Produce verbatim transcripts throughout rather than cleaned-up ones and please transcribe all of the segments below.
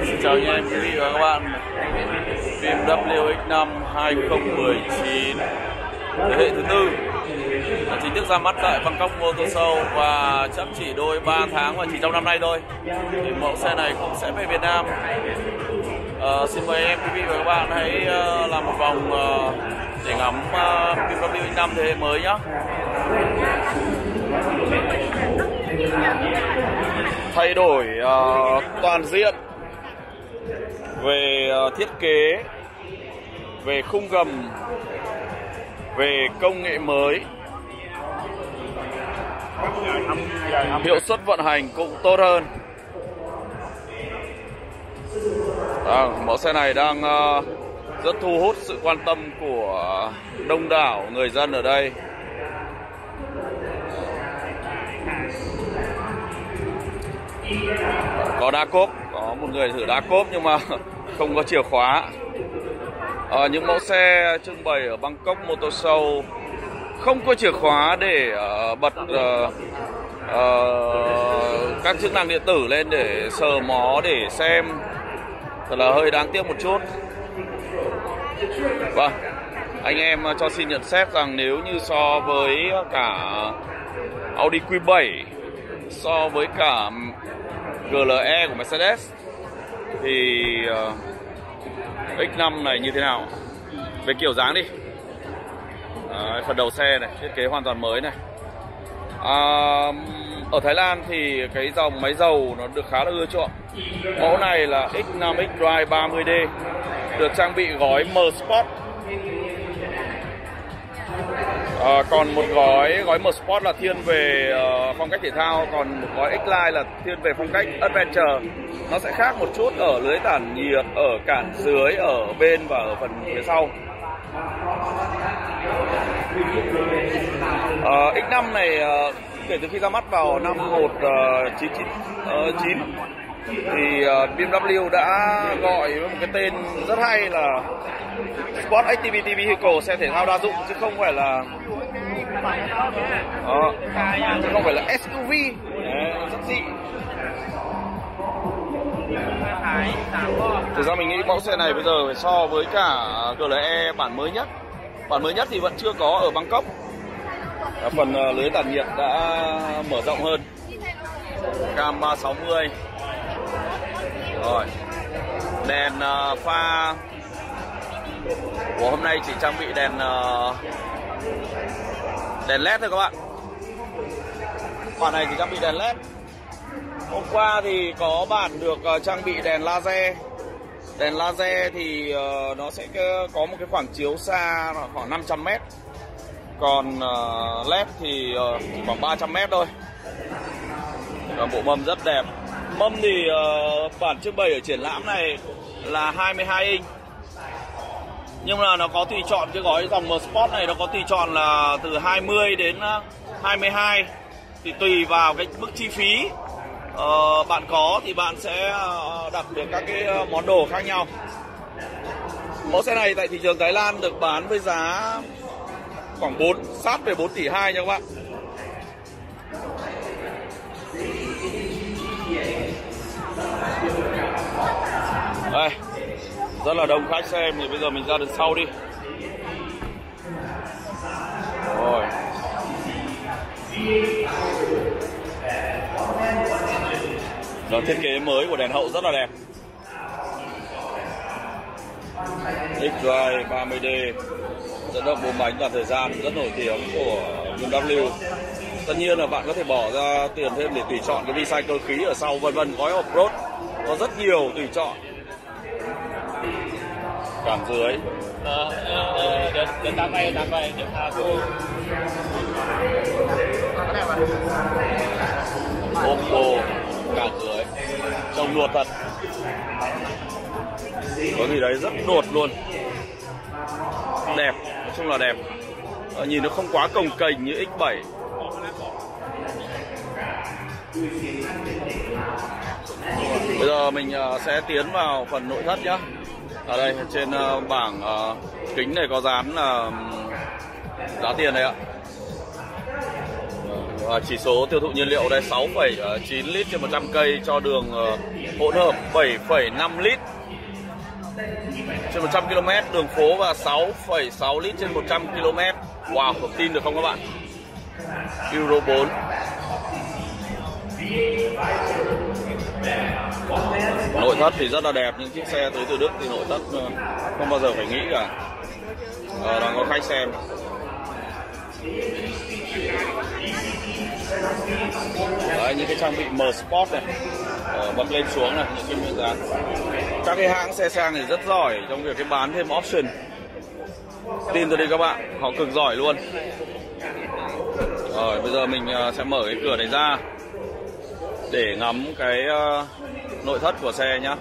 Xin chào nha quý vị và các bạn. bê em vê ích năm hai không một chín thế hệ thứ tư chính thức ra mắt tại Bangkok Motor Show và chắc chỉ đôi ba tháng và chỉ trong năm nay thôi thì mẫu xe này cũng sẽ về Việt Nam. À, xin mời em quý vị và các bạn hãy uh, làm một vòng uh, để ngắm uh, bê em vê ích năm thế hệ mới nhé. Thay đổi uh, toàn diện về uh, thiết kế, về khung gầm, về công nghệ mới, hiệu suất vận hành cũng tốt hơn. À, mẫu xe này đang uh, rất thu hút sự quan tâm của đông đảo người dân ở đây. Có đa cốp, có một người thử đa cốp nhưng mà không có chìa khóa. À, những mẫu xe trưng bày ở Bangkok Motor Show không có chìa khóa để uh, bật uh, uh, các chức năng điện tử lên để sờ mó để xem, thật là hơi đáng tiếc một chút. Vâng, anh em cho xin nhận xét rằng nếu như so với cả Audi Q bảy, so với cả giê lờ e của Mercedes thì uh, X năm này như thế nào? Về kiểu dáng đi. À, phần đầu xe này thiết kế hoàn toàn mới này. À, ở Thái Lan thì cái dòng máy dầu nó được khá là ưa chuộng. Mẫu này là X năm X-Drive ba mươi D, được trang bị gói M Sport. À, còn một gói gói M Sport là thiên về uh, phong cách thể thao, còn một gói X-Line là thiên về phong cách Adventure. Nó sẽ khác một chút ở lưới tản nhiệt, ở cản dưới, ở bên và ở phần phía sau. uh, X năm này uh, kể từ khi ra mắt vào năm một chín chín thì uh, bê em vê đã gọi với một cái tên rất hay là Sport Activity Vehicle, xe thể thao đa dụng, chứ không phải là uh, chứ không phải là ét u vê. Đấy, rất dị. Thực ra mình nghĩ mẫu xe này bây giờ phải so với cả giê lờ e bản mới nhất. Bản mới nhất thì vẫn chưa có ở Bangkok. Phần lưới tản nhiệt đã mở rộng hơn. Cam ba sáu mươi. Rồi. Đèn pha của hôm nay chỉ trang bị đèn đèn led thôi các bạn. Bản này chỉ trang bị đèn led. Hôm qua thì có bản được uh, trang bị đèn laser. Đèn laser thì uh, nó sẽ có một cái khoảng chiếu xa khoảng năm trăm mét. Còn uh, led thì uh, chỉ khoảng ba trăm mét thôi. Và bộ mâm rất đẹp. Mâm thì uh, bản trưng bày ở triển lãm này là hai mươi hai inch. Nhưng mà nó có tùy chọn, cái gói dòng M Sport này nó có tùy chọn là từ hai mươi đến hai mươi hai. Thì tùy vào cái mức chi phí Uh, bạn có thì bạn sẽ uh, đặt được các cái uh, món đồ khác nhau. Mẫu xe này tại thị trường Thái Lan được bán với giá khoảng bốn, sát về bốn tỷ hai nha các bạn. Đây, rất là đông khách xem, thì bây giờ mình ra đằng sau đi. Rồi. Đó, thiết kế mới của đèn hậu rất là đẹp. X-Drive ba mươi D, dẫn động bốn bánh toàn thời gian, rất nổi tiếng của bê em vê. Tất nhiên là bạn có thể bỏ ra tiền thêm để tùy chọn cái vi sai cơ khí ở sau, vân vân. Gói off-road có rất nhiều tùy chọn. Cản dưới. Oppo cản dưới, trông nuột thật. Có gì đấy rất nuột luôn. Đẹp, nói chung là đẹp. à, Nhìn nó không quá cồng kềnh như X bảy. Bây giờ mình uh, sẽ tiến vào phần nội thất nhé. Ở đây trên uh, bảng uh, kính này có dán là uh, giá tiền này ạ. Và chỉ số tiêu thụ nhiên liệu đây sáu phẩy chín lít trên một trăm cây cho đường hỗn hợp, bảy phẩy năm lít trên một trăm ki lô mét đường phố và sáu phẩy sáu lít trên một trăm ki lô mét. Wow, không tin được không các bạn? Euro bốn. Nội thất thì rất là đẹp, những chiếc xe tới từ Đức thì nội thất không bao giờ phải nghĩ cả. Ờ, đang có khách xem. Đấy, những cái trang bị M Sport này, ờ, bật lên xuống này, những cái miếng dán. Các cái hãng xe sang thì rất giỏi trong việc cái bán thêm option. Tin tôi đi các bạn, họ cực giỏi luôn. Rồi bây giờ mình sẽ mở cái cửa này ra để ngắm cái uh, nội thất của xe nhá.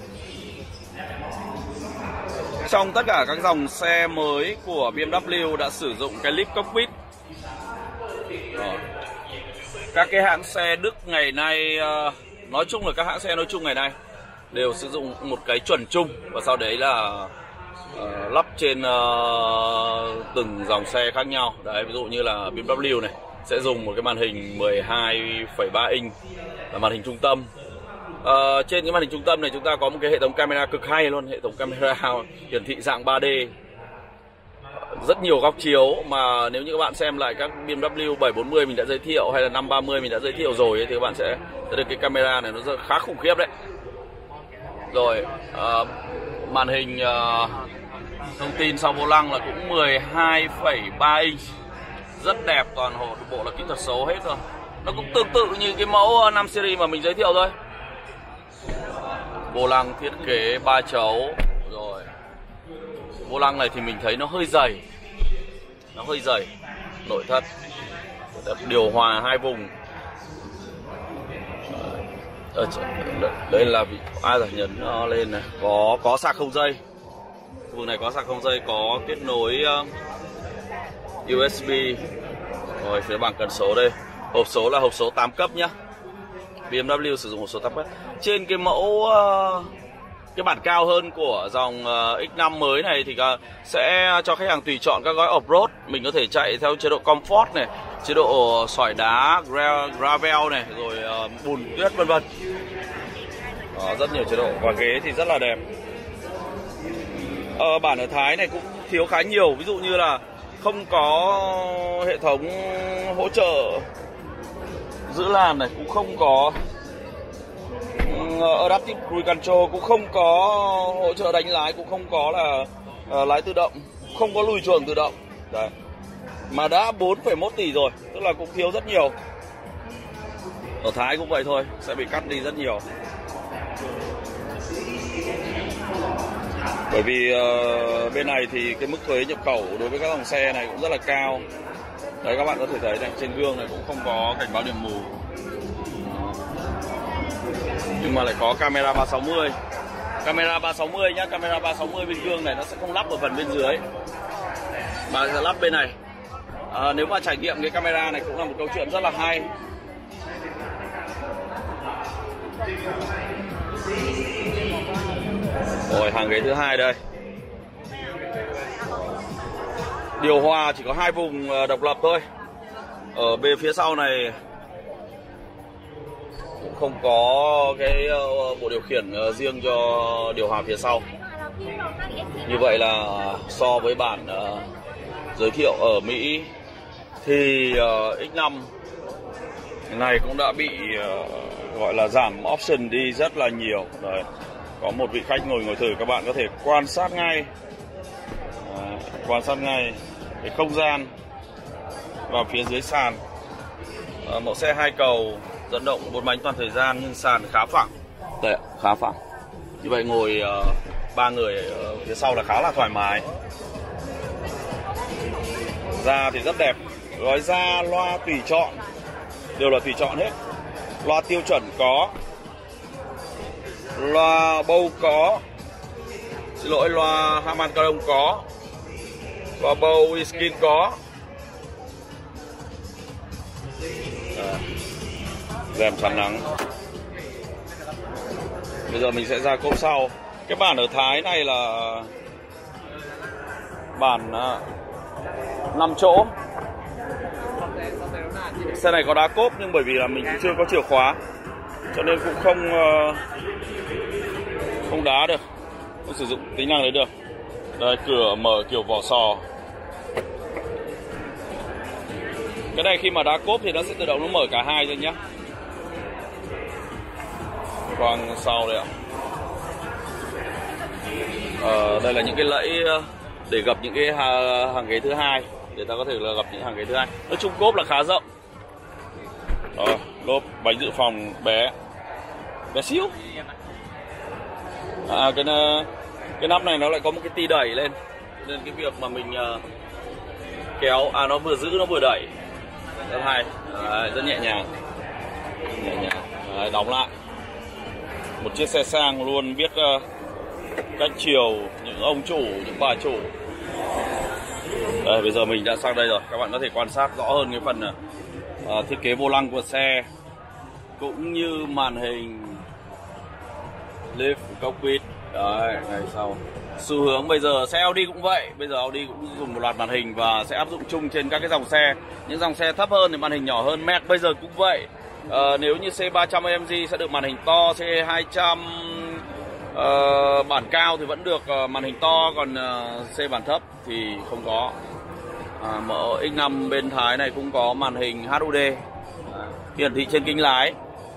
Trong tất cả các dòng xe mới của bê em vê đã sử dụng cái lip cockpit. Rồi. Các cái hãng xe Đức ngày nay, uh, nói chung là các hãng xe nói chung ngày nay đều sử dụng một cái chuẩn chung, và sau đấy là uh, lắp trên uh, từng dòng xe khác nhau. Đấy, ví dụ như là bê em vê này sẽ dùng một cái màn hình mười hai phẩy ba inch là màn hình trung tâm. Uh, trên cái màn hình trung tâm này chúng ta có một cái hệ thống camera cực hay luôn, hệ thống camera hiển thị dạng ba D, rất nhiều góc chiếu. Mà nếu như các bạn xem lại các bê em vê bảy bốn mươi mình đã giới thiệu hay là năm ba mươi mình đã giới thiệu rồi ấy, thì các bạn sẽ thấy được cái camera này nó rất khá khủng khiếp đấy. Rồi uh, màn hình uh, thông tin sau vô lăng là cũng mười hai phẩy ba inch, rất đẹp, toàn bộ bộ là kỹ thuật số hết rồi. Nó cũng tương tự như cái mẫu năm series mà mình giới thiệu thôi. Vô lăng thiết kế ba chấu. Rồi vô lăng này thì mình thấy nó hơi dày, nó hơi dày. Nội thất điều hòa hai vùng. Ở đây là vị ai rồi nhấn nó lên này, có có sạc không dây. Vùng này có sạc không dây, có kết nối uh, u ét bê. Rồi phía bảng cần số đây, hộp số là hộp số tám cấp nhá. bê em vê sử dụng hộp số tám cấp. Trên cái mẫu uh, cái bản cao hơn của dòng uh, X năm mới này thì uh, sẽ cho khách hàng tùy chọn các gói off-road. Mình có thể chạy theo chế độ comfort này, chế độ sỏi đá, gra gravel này, rồi uh, bùn tuyết vân vân. Đó, rất nhiều chế độ, và ghế thì rất là đẹp. Ờ, bản ở Thái này cũng thiếu khá nhiều, ví dụ như là không có hệ thống hỗ trợ giữ làn này, cũng không có uh, Adaptive Cruise Control, cũng không có hỗ trợ đánh lái, cũng không có là uh, lái tự động, không có lùi chuồng tự động. Đấy. Mà đã bốn phẩy một tỷ rồi, tức là cũng thiếu rất nhiều. Ở Thái cũng vậy thôi, sẽ bị cắt đi rất nhiều. Bởi vì uh, bên này thì cái mức thuế nhập khẩu đối với các dòng xe này cũng rất là cao. Đấy, các bạn có thể thấy này, trên gương này cũng không có cảnh báo điểm mù. Nhưng mà lại có camera ba sáu mươi. Camera ba sáu mươi nhá, camera ba sáu mươi bên gương này nó sẽ không lắp ở phần bên dưới, mà sẽ lắp bên này. À, nếu mà trải nghiệm cái camera này cũng là một câu chuyện rất là hay. Rồi, hàng ghế thứ hai đây. Điều hòa chỉ có hai vùng độc lập thôi. Ở bên phía sau này cũng không có cái bộ điều khiển riêng cho điều hòa phía sau. Như vậy là so với bản uh, giới thiệu ở Mỹ thì uh, X năm này cũng đã bị uh, gọi là giảm option đi rất là nhiều. Đấy. Có một vị khách ngồi ngồi thử, các bạn có thể quan sát ngay, à, quan sát ngay cái không gian vào phía dưới sàn. À, mẫu xe hai cầu dẫn động bốn bánh toàn thời gian, nhưng sàn khá phẳng. Đây, khá phẳng. Như vậy ngồi ba uh, người ở phía sau là khá là thoải mái. Da thì rất đẹp, gói da, loa tùy chọn đều là tùy chọn hết. Loa tiêu chuẩn có, loa bâu có, xin lỗi, loa Harman Kardon có, loa bâu Wiskin có. À, rèm chắn nắng. Bây giờ mình sẽ ra cốp sau. Cái bản ở Thái này là bản uh, năm chỗ. Xe này có đá cốp nhưng bởi vì là mình cũng chưa có chìa khóa cho nên cũng không uh, không đá được, không sử dụng tính năng đấy được. Đây, cửa mở kiểu vỏ sò. Cái này khi mà đá cốp thì nó sẽ tự động nó mở cả hai ra nhé. Khoang sau đây ạ. Ờ, đây là những cái lẫy để gập những cái hàng ghế thứ hai, để ta có thể là gập những hàng ghế thứ hai. Nói chung cốp là khá rộng. Rồi, lốp bánh dự phòng bé, bé xíu. À, cái cái nắp này nó lại có một cái ti đẩy lên, nên cái việc mà mình uh, kéo, à nó vừa giữ nó vừa đẩy rất hay. Đấy, rất nhẹ nhàng, nhẹ nhàng. Đấy, đóng lại. Một chiếc xe sang luôn biết uh, cách chiều những ông chủ, những bà chủ. Đây, bây giờ mình đã sang đây rồi, các bạn có thể quan sát rõ hơn cái phần uh, thiết kế vô lăng của xe cũng như màn hình lift cockpit. Đấy, ngày sau xu hướng bây giờ xe Audi cũng vậy, bây giờ Audi cũng dùng một loạt màn hình và sẽ áp dụng chung trên các cái dòng xe. Những dòng xe thấp hơn thì màn hình nhỏ hơn. Merc bây giờ cũng vậy. À, nếu như C ba trăm a em giê sẽ được màn hình to, C hai trăm uh, bản cao thì vẫn được uh, màn hình to, còn uh, C bản thấp thì không có. À, mẫu X năm bên Thái này cũng có màn hình hát u đê à, hiển thị trên kính lái.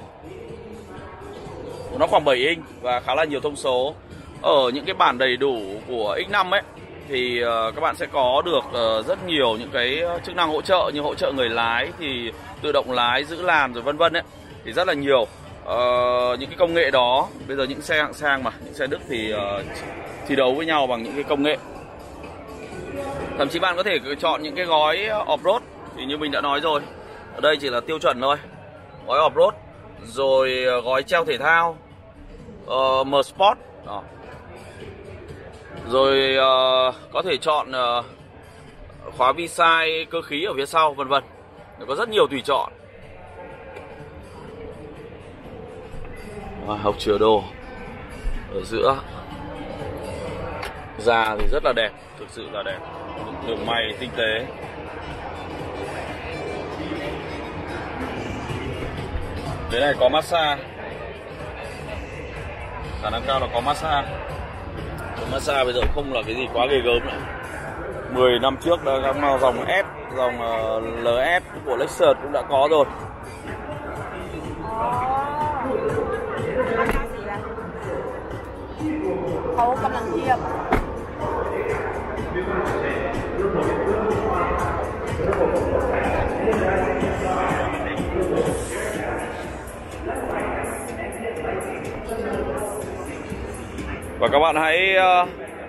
Nó khoảng bảy inch và khá là nhiều thông số. Ở những cái bản đầy đủ của X năm ấy thì uh, các bạn sẽ có được uh, rất nhiều những cái chức năng hỗ trợ, như hỗ trợ người lái thì tự động lái, giữ làn rồi vân vân ấy, thì rất là nhiều. Uh, những cái công nghệ đó bây giờ những xe hạng sang mà, những xe Đức thì uh, thi đấu với nhau bằng những cái công nghệ. Thậm chí bạn có thể chọn những cái gói off-road thì như mình đã nói rồi, ở đây chỉ là tiêu chuẩn thôi. Gói off-road, rồi gói treo thể thao, uh, M Sport đó. Rồi uh, có thể chọn uh, khóa vi sai cơ khí ở phía sau vân vân. Có rất nhiều tùy chọn. À, hộc chứa đồ ở giữa. Da thì rất là đẹp, thực sự là đẹp, đường may tinh tế. Cái này có massage, khả năng cao là có massage. Có massage bây giờ không là cái gì quá ghê gớm nữa. mười năm trước đã các dòng S, dòng L S của Lexus cũng đã có rồi. เขากำลังเทียบ Và các bạn hãy uh,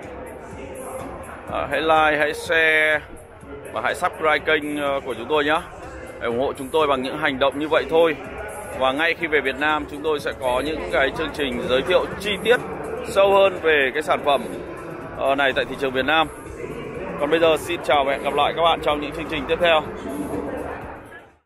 hãy like, hãy share và hãy subscribe kênh của chúng tôi nhé, để ủng hộ chúng tôi bằng những hành động như vậy thôi. Và ngay khi về Việt Nam chúng tôi sẽ có những cái chương trình giới thiệu chi tiết sâu hơn về cái sản phẩm này tại thị trường Việt Nam. Còn bây giờ xin chào và hẹn gặp lại các bạn trong những chương trình tiếp theo.